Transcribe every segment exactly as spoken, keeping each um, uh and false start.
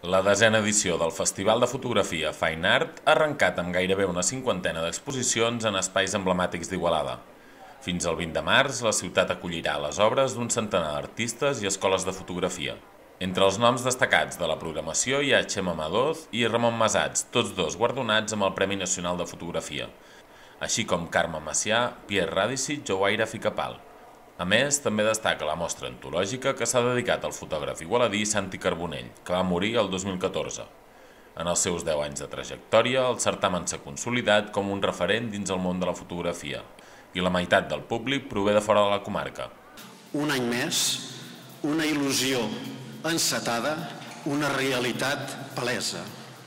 La desena edició del Festival de Fotografia Fine Art ha arrencat amb gairebé una cinquantena d'exposicions en espais emblemàtics d'Igualada. Fins al vint de març, la ciutat acollirà les obres d'un centenar d'artistes i escoles de fotografia. Entre els noms destacats de la programació hi ha Txema Madoz i Ramon Masats, tots dos guardonats amb el Premi Nacional de Fotografia, així com Carme Macià, Pierre Radicic o Guaira Ficapal. A més, també destaca la mostra antològica que s'ha dedicat al fotògraf igualadí Santi Carbonell, que va morir el dos mil catorze. En els seus deu anys de trajectòria, el certamen s'ha consolidat com un referent dins el món de la fotografia, i la meitat del públic prové de fora de la comarca. Un any més, una il·lusió encetada, una realitat palesa.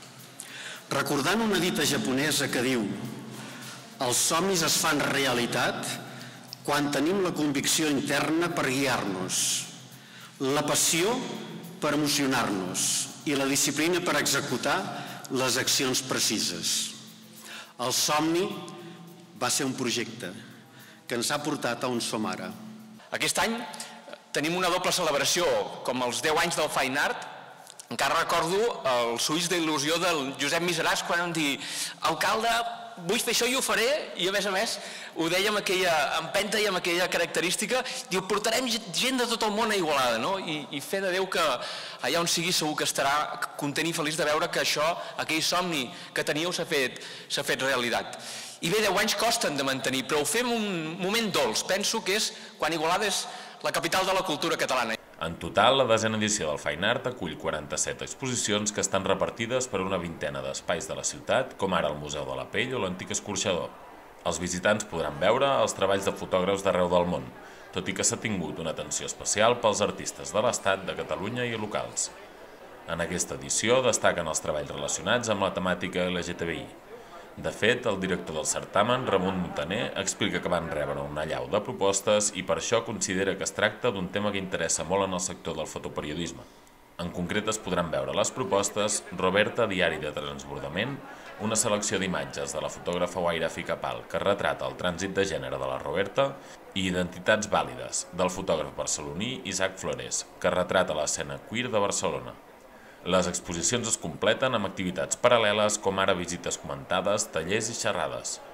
Recordant una dita japonesa que diu: els somnis es fan realitat quan tenim la convicció interna per guiar-nos, la passió per emocionar-nos i la disciplina per executar les accions precises. El somni va ser un projecte que ens ha portat a on som ara. Aquest any tenim una doble celebració, com els deu anys del Fine Art. Encara recordo els ulls d'il·lusió del Josep Miseràs quan em dir: alcalde, vull fer això i ho faré, i a més a més ho deia amb aquella empenta i amb aquella característica. Diu, portarem gent de tot el món a Igualada, no? I, i fe de Déu que allà on sigui segur que estarà content i feliç de veure que això, aquell somni que teníeu, s'ha fet, s'ha fet realitat. I bé, deu anys costen de mantenir, però ho fem un moment dolç. Penso que és quan Igualada és la capital de la cultura catalana. En total, la desena edició del Fine Art acull quaranta-set exposicions que estan repartides per una vintena d'espais de la ciutat, com ara el Museu de la Pell o l'Antic Escorxador. Els visitants podran veure els treballs de fotògrafs d'arreu del món, tot i que s'ha tingut una atenció especial pels artistes de l'Estat, de Catalunya i locals. En aquesta edició destaquen els treballs relacionats amb la temàtica L G T B I. De fet, el director del certamen, Ramon Montaner, explica que van rebre una allau de propostes i per això considera que es tracta d'un tema que interessa molt en el sector del fotoperiodisme. En concret es podran veure les propostes Roberta, diari de transbordament, una selecció d'imatges de la fotògrafa Guaira Ficapal que retrata el trànsit de gènere de la Roberta, i Identitats vàlides, del fotògraf barceloní Isaac Flores, que retrata l'escena queer de Barcelona. Les exposicions es completen amb activitats paral·leles com ara visites comentades, tallers i xerrades.